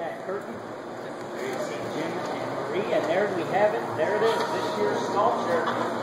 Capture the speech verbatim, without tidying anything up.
that curtain. There you see Jim and Marie, and there we have it. There it is, this year's Sculpture.